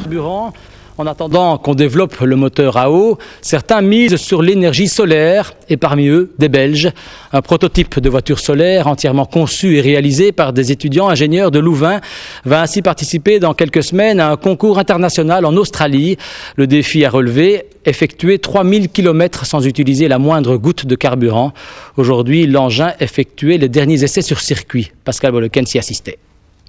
carburant. En attendant qu'on développe le moteur à eau, certains misent sur l'énergie solaire et parmi eux des Belges. Un prototype de voiture solaire entièrement conçu et réalisé par des étudiants ingénieurs de Louvain va ainsi participer dans quelques semaines à un concours international en Australie. Le défi à relever, effectuer 3000 km sans utiliser la moindre goutte de carburant. Aujourd'hui, l'engin effectuait les derniers essais sur circuit. Pascal Boleken s'y assistait.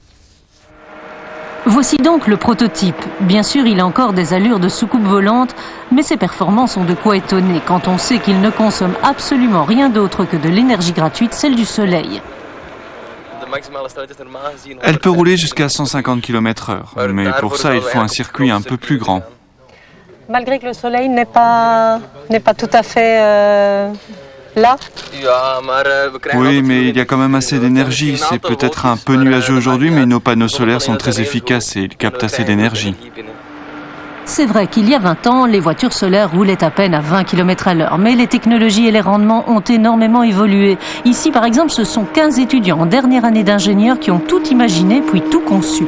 Voici donc le prototype. Bien sûr, il a encore des allures de soucoupe volante, mais ses performances ont de quoi étonner quand on sait qu'il ne consomme absolument rien d'autre que de l'énergie gratuite, celle du soleil. Elle peut rouler jusqu'à 150 km/h, mais pour ça, il faut un circuit un peu plus grand. Malgré que le soleil n'est pas tout à fait là. Oui, mais il y a quand même assez d'énergie. C'est peut-être un peu nuageux aujourd'hui, mais nos panneaux solaires sont très efficaces et ils captent assez d'énergie. C'est vrai qu'il y a 20 ans, les voitures solaires roulaient à peine à 20 km à l'heure, mais les technologies et les rendements ont énormément évolué. Ici, par exemple, ce sont 15 étudiants en dernière année d'ingénieur qui ont tout imaginé puis tout conçu.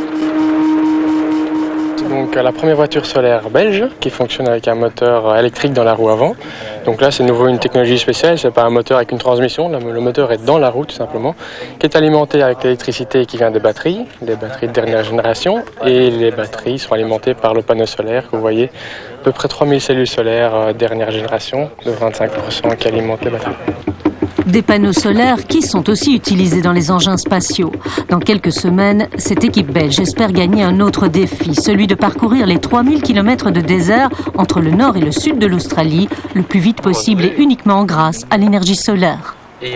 Donc la première voiture solaire belge qui fonctionne avec un moteur électrique dans la roue avant. Donc là c'est nouveau une technologie spéciale, c'est pas un moteur avec une transmission, le moteur est dans la roue tout simplement, qui est alimenté avec l'électricité qui vient des batteries de dernière génération, et les batteries sont alimentées par le panneau solaire que vous voyez, à peu près 3000 cellules solaires dernière génération de 25% qui alimentent les batteries. Des panneaux solaires qui sont aussi utilisés dans les engins spatiaux. Dans quelques semaines, cette équipe belge espère gagner un autre défi, celui de parcourir les 3000 km de désert entre le nord et le sud de l'Australie, le plus vite possible et uniquement grâce à l'énergie solaire.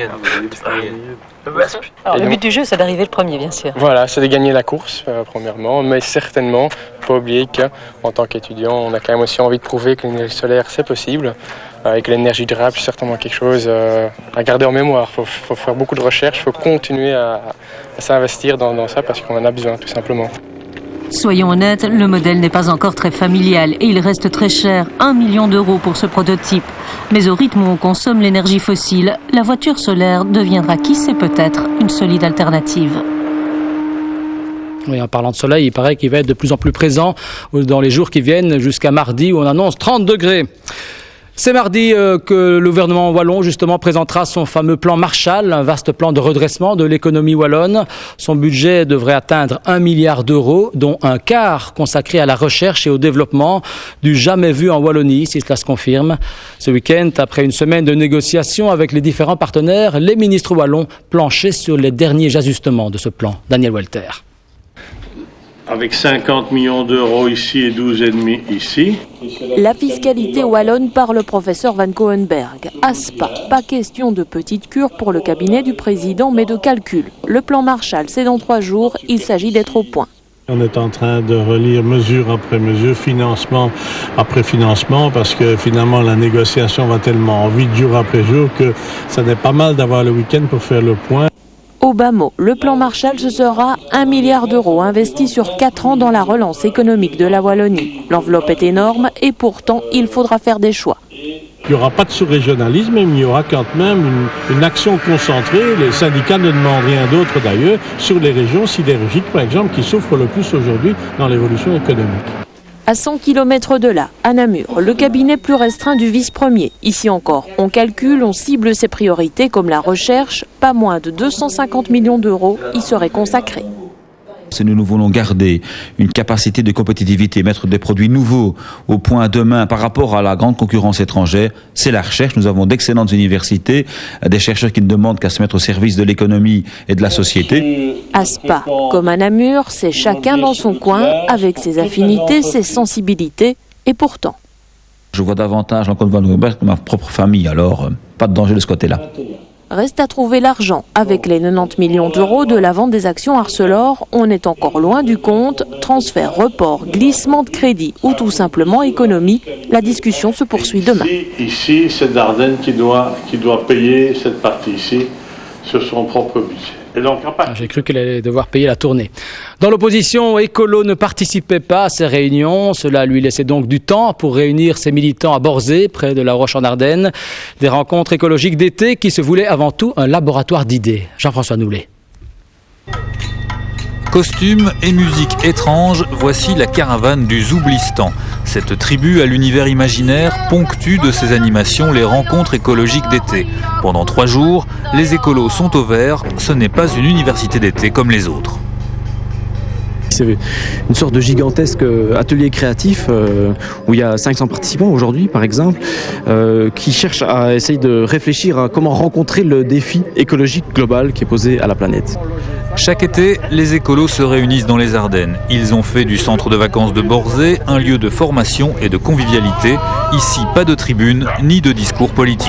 Alors, le but du jeu, c'est d'arriver le premier, bien sûr. Voilà, c'est de gagner la course, premièrement, mais certainement, il ne faut pas oublier qu'en tant qu'étudiant, on a quand même aussi envie de prouver que l'énergie solaire, c'est possible. Avec l'énergie durable, c'est certainement quelque chose à garder en mémoire. Il faut faire beaucoup de recherches, il faut continuer à s'investir dans ça parce qu'on en a besoin, tout simplement. Soyons honnêtes, le modèle n'est pas encore très familial et il reste très cher, 1 million d'euros pour ce prototype. Mais au rythme où on consomme l'énergie fossile, la voiture solaire deviendra, qui sait peut-être, une solide alternative. Oui, en parlant de soleil, il paraît qu'il va être de plus en plus présent dans les jours qui viennent jusqu'à mardi où on annonce 30 degrés. C'est mardi que le gouvernement wallon justement présentera son fameux plan Marshall, un vaste plan de redressement de l'économie wallonne. Son budget devrait atteindre 1 milliard d'euros, dont un quart consacré à la recherche et au développement, du jamais vu en Wallonie, si cela se confirme. Ce week-end, après une semaine de négociations avec les différents partenaires, les ministres wallons planchaient sur les derniers ajustements de ce plan. Daniel Walter. Avec 50 millions d'euros ici et 12,5 ici. La fiscalité wallonne par le professeur Van Cohenberg. ASPA, pas question de petite cure pour le cabinet du président, mais de calcul. Le plan Marshall, c'est dans 3 jours, il s'agit d'être au point. On est en train de relire mesure après mesure, financement après financement, parce que finalement la négociation va tellement vite jour après jour que ça n'est pas mal d'avoir le week-end pour faire le point. Au bas mot, le plan Marshall, ce sera 1 milliard d'euros investis sur 4 ans dans la relance économique de la Wallonie. L'enveloppe est énorme et pourtant, il faudra faire des choix. Il n'y aura pas de sous-régionalisme, mais il y aura quand même une action concentrée. Les syndicats ne demandent rien d'autre d'ailleurs sur les régions sidérurgiques, par exemple, qui souffrent le plus aujourd'hui dans l'évolution économique. À 100 km de là, à Namur, le cabinet plus restreint du vice-premier. Ici encore, on calcule, on cible ses priorités comme la recherche. Pas moins de 250 millions d'euros y seraient consacrés. Si nous voulons garder une capacité de compétitivité, mettre des produits nouveaux au point demain par rapport à la grande concurrence étrangère, c'est la recherche. Nous avons d'excellentes universités, des chercheurs qui ne demandent qu'à se mettre au service de l'économie et de la société. ASPA, comme à Namur, c'est chacun dans son coin, avec ses affinités, ses sensibilités, et pourtant. Je vois davantage l'encontre de Van Cohenberg que ma propre famille, alors pas de danger de ce côté-là. Reste à trouver l'argent. Avec les 90 millions d'euros de la vente des actions Arcelor, on est encore loin du compte. Transfert, report, glissement de crédit ou tout simplement économie. La discussion se poursuit demain. Ici, c'est Dardenne qui doit payer cette partie ici sur son propre budget. J'ai cru qu'elle allait devoir payer la tournée. Dans l'opposition, Écolo ne participait pas à ces réunions. Cela lui laissait donc du temps pour réunir ses militants à Borzé, près de La Roche-en-Ardenne. Des rencontres écologiques d'été qui se voulaient avant tout un laboratoire d'idées. Jean-François Noulet. Costumes et musique étrange, voici la caravane du Zoublistan. Cette tribu à l'univers imaginaire ponctue de ses animations les rencontres écologiques d'été. Pendant 3 jours, les écolos sont au vert, ce n'est pas une université d'été comme les autres. C'est une sorte de gigantesque atelier créatif où il y a 500 participants aujourd'hui, par exemple, qui cherchent à essayer de réfléchir à comment rencontrer le défi écologique global qui est posé à la planète. Chaque été, les écolos se réunissent dans les Ardennes. Ils ont fait du centre de vacances de Borzé un lieu de formation et de convivialité. Ici, pas de tribune ni de discours politique.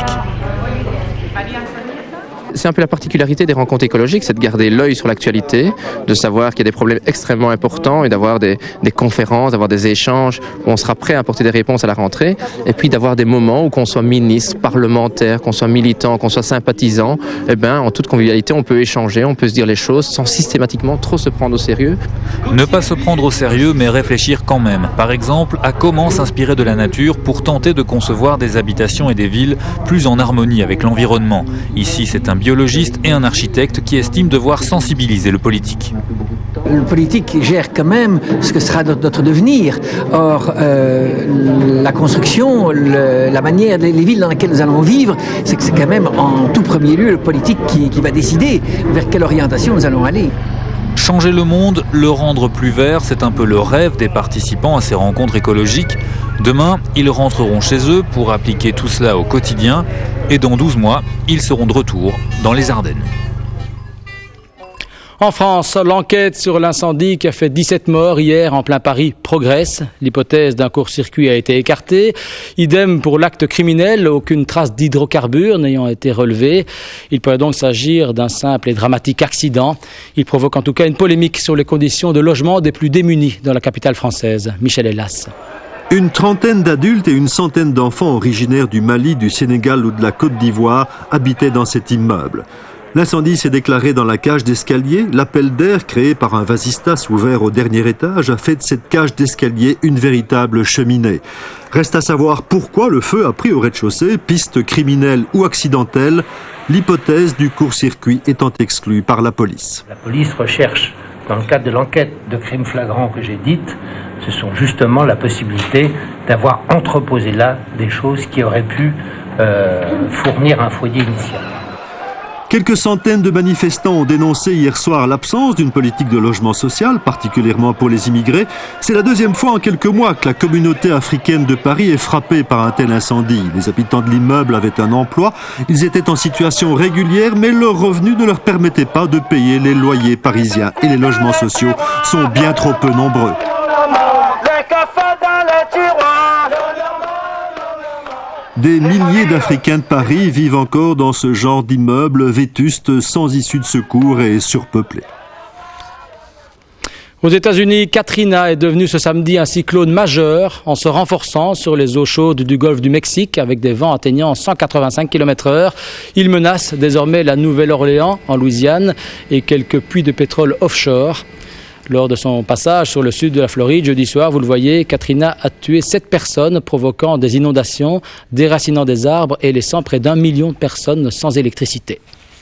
C'est un peu la particularité des rencontres écologiques, c'est de garder l'œil sur l'actualité, de savoir qu'il y a des problèmes extrêmement importants et d'avoir des conférences, d'avoir des échanges où on sera prêt à apporter des réponses à la rentrée, et puis d'avoir des moments où qu'on soit ministre, parlementaire, qu'on soit militant, qu'on soit sympathisant, en toute convivialité, on peut échanger, on peut se dire les choses sans systématiquement trop se prendre au sérieux. Ne pas se prendre au sérieux, mais réfléchir quand même. Par exemple, à comment s'inspirer de la nature pour tenter de concevoir des habitations et des villes plus en harmonie avec l'environnement. Ici, c'est un biologiste et un architecte qui estiment devoir sensibiliser le politique. Le politique gère quand même ce que sera notre devenir. Or, la construction, la manière, les villes dans lesquelles nous allons vivre, c'est quand même en tout premier lieu le politique qui va décider vers quelle orientation nous allons aller. Changer le monde, le rendre plus vert, c'est un peu le rêve des participants à ces rencontres écologiques. Demain, ils rentreront chez eux pour appliquer tout cela au quotidien. Et dans 12 mois, ils seront de retour dans les Ardennes. En France, l'enquête sur l'incendie qui a fait 17 morts hier en plein Paris progresse. L'hypothèse d'un court-circuit a été écartée. Idem pour l'acte criminel, aucune trace d'hydrocarbures n'ayant été relevée. Il pourrait donc s'agir d'un simple et dramatique accident. Il provoque en tout cas une polémique sur les conditions de logement des plus démunis dans la capitale française. Michel Hélas. Une trentaine d'adultes et une centaine d'enfants originaires du Mali, du Sénégal ou de la Côte d'Ivoire habitaient dans cet immeuble. L'incendie s'est déclaré dans la cage d'escalier. L'appel d'air créé par un vasistas ouvert au dernier étage a fait de cette cage d'escalier une véritable cheminée. Reste à savoir pourquoi le feu a pris au rez-de-chaussée, piste criminelle ou accidentelle, l'hypothèse du court-circuit étant exclue par la police. La police recherche, dans le cadre de l'enquête de crimes flagrants que j'ai dite, ce sont justement la possibilité d'avoir entreposé là des choses qui auraient pu fournir un foyer initial. Quelques centaines de manifestants ont dénoncé hier soir l'absence d'une politique de logement social, particulièrement pour les immigrés. C'est la deuxième fois en quelques mois que la communauté africaine de Paris est frappée par un tel incendie. Les habitants de l'immeuble avaient un emploi, ils étaient en situation régulière, mais leurs revenus ne leur permettaient pas de payer les loyers parisiens et les logements sociaux sont bien trop peu nombreux. Des milliers d'Africains de Paris vivent encore dans ce genre d'immeuble vétuste, sans issue de secours et surpeuplé. Aux États-Unis, Katrina est devenue ce samedi un cyclone majeur en se renforçant sur les eaux chaudes du golfe du Mexique avec des vents atteignant 185 km/h. Il menace désormais la Nouvelle-Orléans en Louisiane et quelques puits de pétrole offshore. Lors de son passage sur le sud de la Floride, jeudi soir, vous le voyez, Katrina a tué 7 personnes, provoquant des inondations, déracinant des arbres et laissant près d'1 million de personnes sans électricité.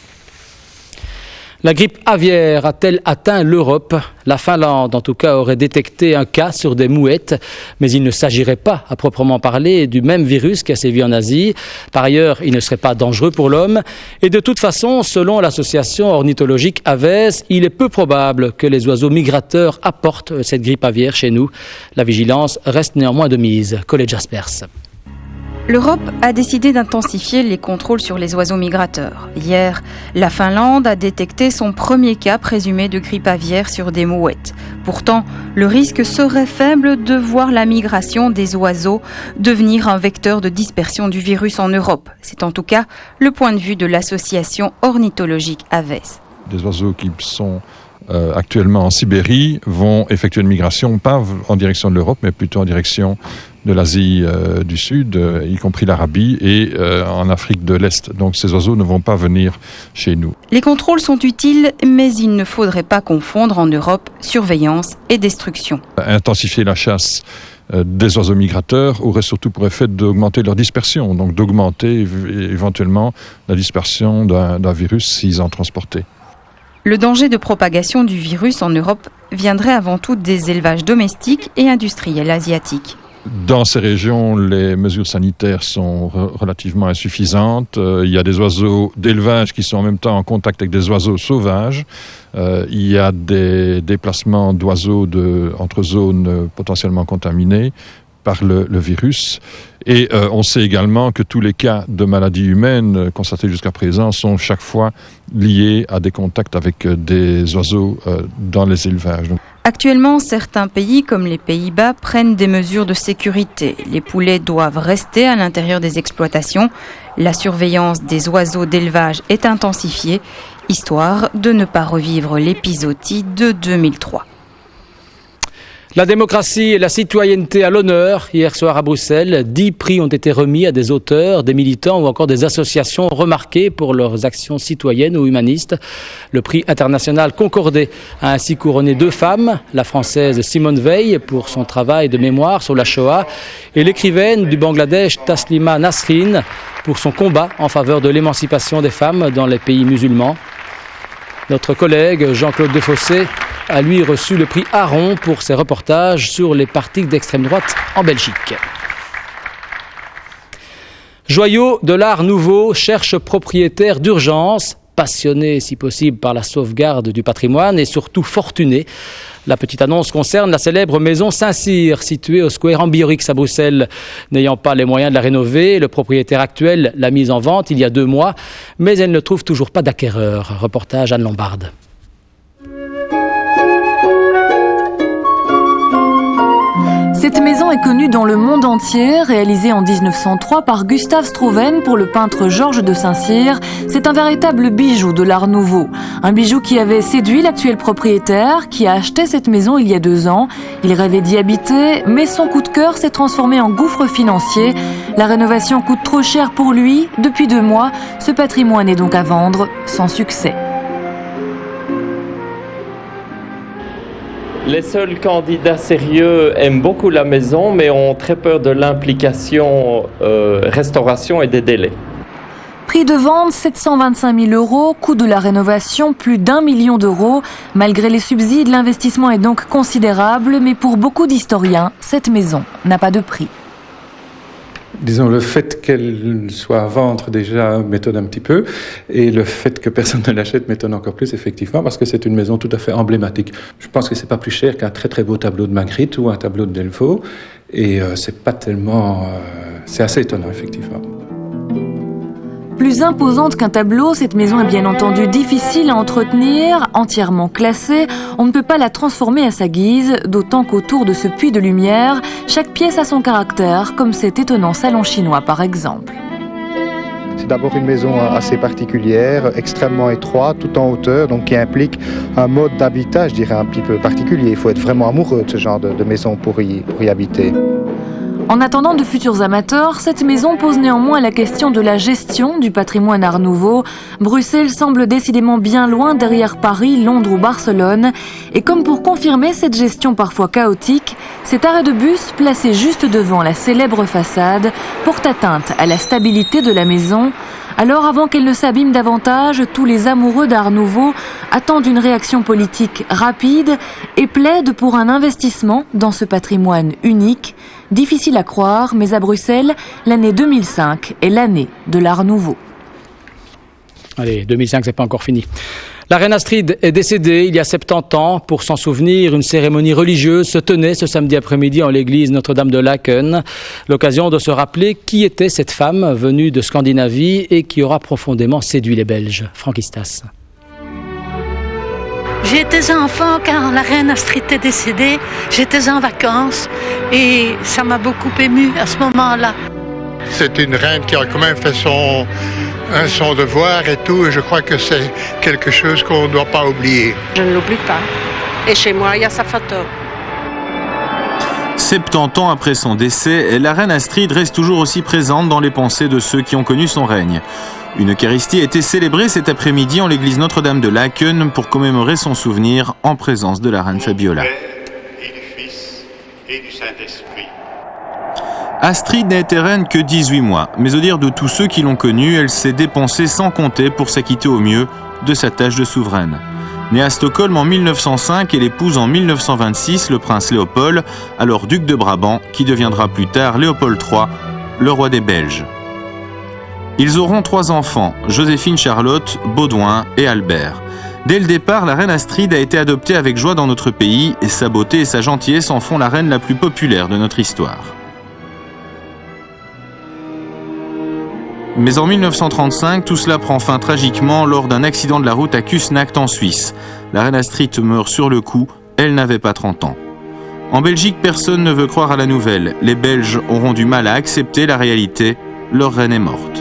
La grippe aviaire a-t-elle atteint l'Europe? La Finlande, en tout cas, aurait détecté un cas sur des mouettes, mais il ne s'agirait pas, à proprement parler, du même virus qui a sévi en Asie. Par ailleurs, il ne serait pas dangereux pour l'homme. Et de toute façon, selon l'association ornithologique Aves, il est peu probable que les oiseaux migrateurs apportent cette grippe aviaire chez nous. La vigilance reste néanmoins de mise. Collège Jaspers. L'Europe a décidé d'intensifier les contrôles sur les oiseaux migrateurs. Hier, la Finlande a détecté son premier cas présumé de grippe aviaire sur des mouettes. Pourtant, le risque serait faible de voir la migration des oiseaux devenir un vecteur de dispersion du virus en Europe. C'est en tout cas le point de vue de l'association ornithologique Aves. Des oiseaux qui sont actuellement en Sibérie vont effectuer une migration, pas en direction de l'Europe, mais plutôt en direction de l'Asie du Sud, y compris l'Arabie et en Afrique de l'Est. Donc ces oiseaux ne vont pas venir chez nous. Les contrôles sont utiles, mais il ne faudrait pas confondre en Europe surveillance et destruction. Intensifier la chasse des oiseaux migrateurs aurait surtout pour effet d'augmenter leur dispersion, donc d'augmenter éventuellement la dispersion d'un virus s'ils en transportaient. Le danger de propagation du virus en Europe viendrait avant tout des élevages domestiques et industriels asiatiques. Dans ces régions, les mesures sanitaires sont relativement insuffisantes. Il y a des oiseaux d'élevage qui sont en même temps en contact avec des oiseaux sauvages. Il y a des déplacements d'oiseaux entre zones potentiellement contaminées par le virus. Et on sait également que tous les cas de maladies humaines constatés jusqu'à présent sont chaque fois liés à des contacts avec des oiseaux dans les élevages. Actuellement, certains pays, comme les Pays-Bas, prennent des mesures de sécurité. Les poulets doivent rester à l'intérieur des exploitations. La surveillance des oiseaux d'élevage est intensifiée, histoire de ne pas revivre l'épisodie de 2003. La démocratie et la citoyenneté à l'honneur. Hier soir à Bruxelles, 10 prix ont été remis à des auteurs, des militants ou encore des associations remarquées pour leurs actions citoyennes ou humanistes. Le prix international Concordé a ainsi couronné 2 femmes, la française Simone Veil pour son travail de mémoire sur la Shoah et l'écrivaine du Bangladesh Taslima Nasrin pour son combat en faveur de l'émancipation des femmes dans les pays musulmans. Notre collègue Jean-Claude Defossé a lui reçu le prix Aron pour ses reportages sur les partis d'extrême droite en Belgique. Joyaux de l'art nouveau cherche propriétaire d'urgence, passionné si possible par la sauvegarde du patrimoine et surtout fortuné. La petite annonce concerne la célèbre maison Saint-Cyr, située au Square Ambiorix à Bruxelles. N'ayant pas les moyens de la rénover, le propriétaire actuel l'a mise en vente il y a 2 mois, mais elle ne trouve toujours pas d'acquéreur. Reportage Anne Lombarde. Cette maison est connue dans le monde entier, réalisée en 1903 par Gustave Strouven pour le peintre Georges de Saint-Cyr. C'est un véritable bijou de l'art nouveau. Un bijou qui avait séduit l'actuel propriétaire, qui a acheté cette maison il y a 2 ans. Il rêvait d'y habiter, mais son coup de cœur s'est transformé en gouffre financier. La rénovation coûte trop cher pour lui. Depuis 2 mois, ce patrimoine est donc à vendre sans succès. Les seuls candidats sérieux aiment beaucoup la maison, mais ont très peur de l'implication restauration et des délais. Prix de vente 725 000 €, coût de la rénovation plus d'1 million d'euros. Malgré les subsides, l'investissement est donc considérable, mais pour beaucoup d'historiens, cette maison n'a pas de prix. Disons, le fait qu'elle soit à vendre déjà m'étonne un petit peu, et le fait que personne ne l'achète m'étonne encore plus, effectivement, parce que c'est une maison tout à fait emblématique. Je pense que c'est pas plus cher qu'un très très beau tableau de Magritte ou un tableau de Delvaux, et c'est pas tellement... c'est assez étonnant, effectivement. Plus imposante qu'un tableau, cette maison est bien entendu difficile à entretenir, entièrement classée. On ne peut pas la transformer à sa guise, d'autant qu'autour de ce puits de lumière, chaque pièce a son caractère, comme cet étonnant salon chinois par exemple. C'est d'abord une maison assez particulière, extrêmement étroite, tout en hauteur, donc qui implique un mode d'habitat, je dirais, un petit peu particulier. Il faut être vraiment amoureux de ce genre de maison pour y habiter. En attendant de futurs amateurs, cette maison pose néanmoins la question de la gestion du patrimoine art nouveau. Bruxelles semble décidément bien loin derrière Paris, Londres ou Barcelone. Et comme pour confirmer cette gestion parfois chaotique, cet arrêt de bus placé juste devant la célèbre façade porte atteinte à la stabilité de la maison. Alors avant qu'elle ne s'abîme davantage, tous les amoureux d'art nouveau attendent une réaction politique rapide et plaident pour un investissement dans ce patrimoine unique. Difficile à croire, mais à Bruxelles, l'année 2005 est l'année de l'art nouveau. Allez, 2005, c'est pas encore fini. La reine Astrid est décédée il y a 70 ans. Pour s'en souvenir, une cérémonie religieuse se tenait ce samedi après-midi en l'église Notre-Dame de Laken. L'occasion de se rappeler qui était cette femme venue de Scandinavie et qui aura profondément séduit les Belges. Franck Istas. J'étais enfant quand la reine Astrid est décédée. J'étais en vacances et ça m'a beaucoup émue à ce moment-là. C'est une reine qui a quand même fait son devoir et tout. Et je crois que c'est quelque chose qu'on ne doit pas oublier. Je ne l'oublie pas. Et chez moi, il y a sa photo. 70 ans après son décès, la reine Astrid reste toujours aussi présente dans les pensées de ceux qui ont connu son règne. Une Eucharistie a été célébrée cet après-midi en l'église Notre-Dame de Laken pour commémorer son souvenir en présence de la reine Fabiola. Astrid n'a été reine que 18 mois, mais au dire de tous ceux qui l'ont connue, elle s'est dépensée sans compter pour s'acquitter au mieux de sa tâche de souveraine. Née à Stockholm en 1905, elle épouse en 1926 le prince Léopold, alors duc de Brabant, qui deviendra plus tard Léopold III, le roi des Belges. Ils auront 3 enfants, Joséphine, Charlotte, Baudouin et Albert. Dès le départ, la reine Astrid a été adoptée avec joie dans notre pays et sa beauté et sa gentillesse en font la reine la plus populaire de notre histoire. Mais en 1935, tout cela prend fin tragiquement lors d'un accident de la route à Kusnacht en Suisse. La reine Astrid meurt sur le coup, elle n'avait pas 30 ans. En Belgique, personne ne veut croire à la nouvelle. Les Belges auront du mal à accepter la réalité, leur reine est morte.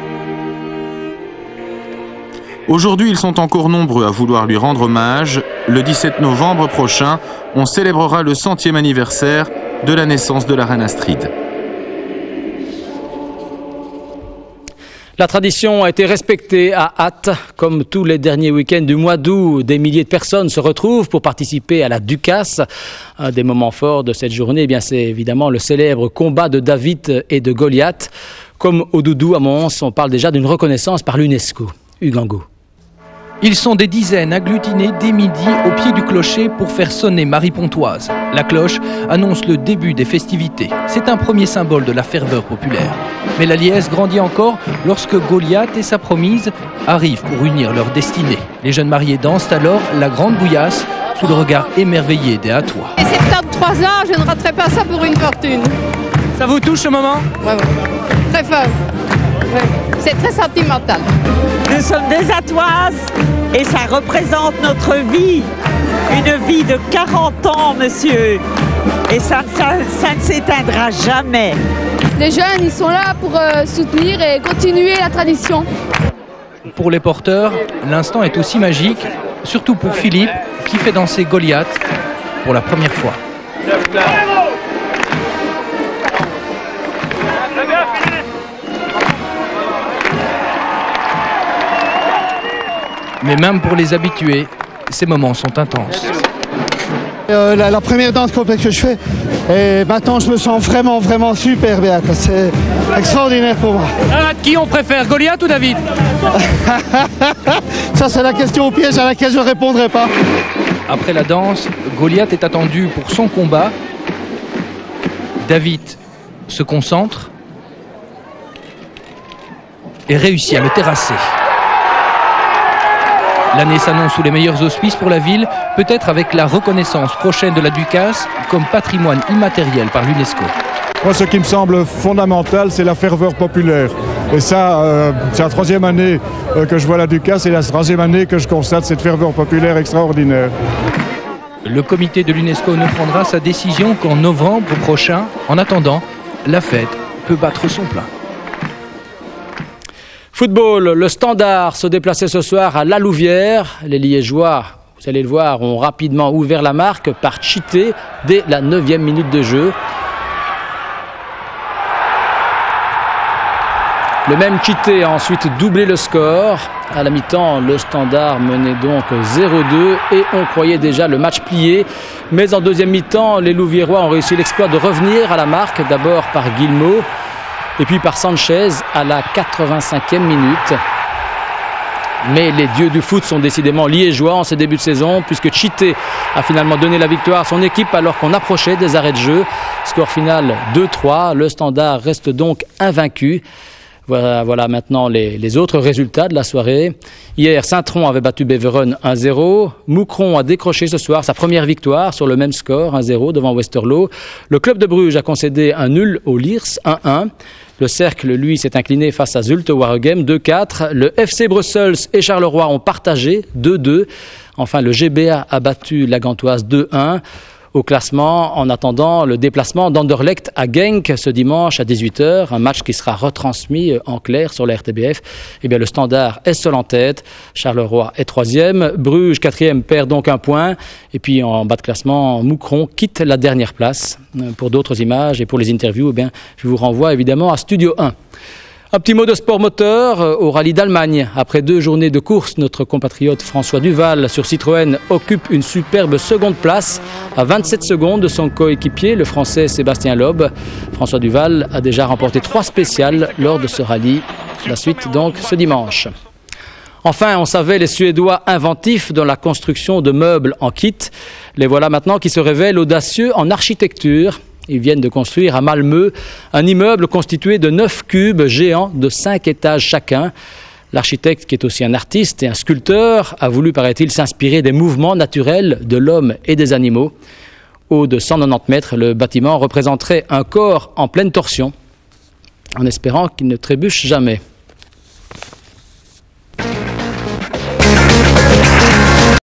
Aujourd'hui, ils sont encore nombreux à vouloir lui rendre hommage. Le 17 novembre prochain, on célébrera le 100e anniversaire de la naissance de la reine Astrid. La tradition a été respectée à Ath. Comme tous les derniers week-ends du mois d'août, des milliers de personnes se retrouvent pour participer à la Ducasse. Un des moments forts de cette journée, eh bien, c'est évidemment le célèbre combat de David et de Goliath. Comme au Doudou à Mons, on parle déjà d'une reconnaissance par l'UNESCO. Hugango. Ils sont des dizaines agglutinés dès midi au pied du clocher pour faire sonner Marie Pontoise. La cloche annonce le début des festivités. C'est un premier symbole de la ferveur populaire. Mais la liesse grandit encore lorsque Goliath et sa promise arrivent pour unir leur destinée. Les jeunes mariés dansent alors la grande bouillasse sous le regard émerveillé des Hatois. Et 73 ans, je ne raterai pas ça pour une fortune. Ça vous touche ce moment? Ouais. Très fort. Ouais. C'est très sentimental. Nous sommes des Hatoises et ça représente notre vie. Une vie de 40 ans, monsieur. Et ça ne s'éteindra jamais. Les jeunes, ils sont là pour soutenir et continuer la tradition. Pour les porteurs, l'instant est aussi magique, surtout pour Philippe, qui fait danser Goliath pour la première fois. Mais même pour les habitués, ces moments sont intenses. La première danse complète que je fais, et maintenant je me sens vraiment super bien. C'est extraordinaire pour moi. Qui on préfère, Goliath ou David? Ça c'est la question au piège à laquelle je ne répondrai pas. Après la danse, Goliath est attendu pour son combat. David se concentre et réussit à le terrasser. L'année s'annonce sous les meilleurs auspices pour la ville, peut-être avec la reconnaissance prochaine de la Ducasse comme patrimoine immatériel par l'UNESCO. Moi, ce qui me semble fondamental, c'est la ferveur populaire. Et ça, c'est la 3e année que je vois la Ducasse et la 3e année que je constate cette ferveur populaire extraordinaire. Le comité de l'UNESCO ne prendra sa décision qu'en novembre prochain. En attendant, la fête peut battre son plein. Football, le Standard se déplaçait ce soir à La Louvière. Les Liégeois, vous allez le voir, ont rapidement ouvert la marque par Chité dès la 9e minute de jeu. Le même Chité a ensuite doublé le score. À la mi-temps, le Standard menait donc 0-2 et on croyait déjà le match plié. Mais en deuxième mi-temps, les Louviérois ont réussi l'exploit de revenir à la marque, d'abord par Guillemot. Et puis par Sanchez à la 85e minute. Mais les dieux du foot sont décidément liégeois en ce début de saison, puisque Chité a finalement donné la victoire à son équipe alors qu'on approchait des arrêts de jeu. Score final 2-3, le Standard reste donc invaincu. Voilà maintenant les autres résultats de la soirée. Hier, Saint-Tron avait battu Beveren 1-0. Moucron a décroché ce soir sa première victoire sur le même score, 1-0 devant Westerlo. Le club de Bruges a concédé un nul au Liers, 1-1. Le Cercle, lui, s'est incliné face à Zulte Waregem, 2-4. Le FC Brussels et Charleroi ont partagé, 2-2. Enfin, le GBA a battu la Gantoise 2-1. Au classement, en attendant le déplacement d'Anderlecht à Genk ce dimanche à 18h, un match qui sera retransmis en clair sur la RTBF. Eh bien, le Standard est seul en tête, Charleroi est 3e, Bruges 4e perd donc un point, et puis en bas de classement, Moucron quitte la dernière place. Pour d'autres images et pour les interviews, eh bien, je vous renvoie évidemment à Studio 1. Un petit mot de sport moteur au rallye d'Allemagne. Après 2 journées de course, notre compatriote François Duval sur Citroën occupe une superbe seconde place à 27 secondes de son coéquipier, le français Sébastien Loeb. François Duval a déjà remporté 3 spéciales lors de ce rallye. La suite donc ce dimanche. Enfin, on savait les Suédois inventifs dans la construction de meubles en kit. Les voilà maintenant qui se révèlent audacieux en architecture. Ils viennent de construire à Malmö un immeuble constitué de 9 cubes géants de 5 étages chacun. L'architecte, qui est aussi un artiste et un sculpteur, a voulu, paraît-il, s'inspirer des mouvements naturels de l'homme et des animaux. Haut de 190 mètres, le bâtiment représenterait un corps en pleine torsion, en espérant qu'il ne trébuche jamais.